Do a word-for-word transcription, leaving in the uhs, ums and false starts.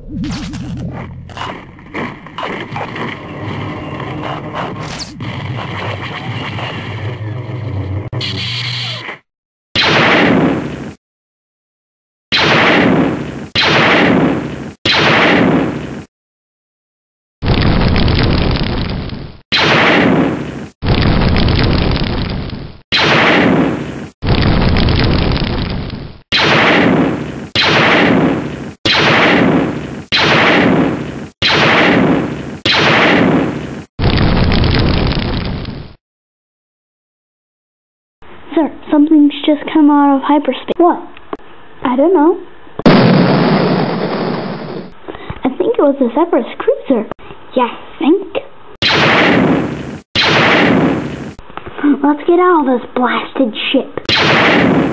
Sir, something's just come out of hyperspace. What? I don't know. I think it was a separate cruiser. Yeah, I think. Let's get out of this blasted ship.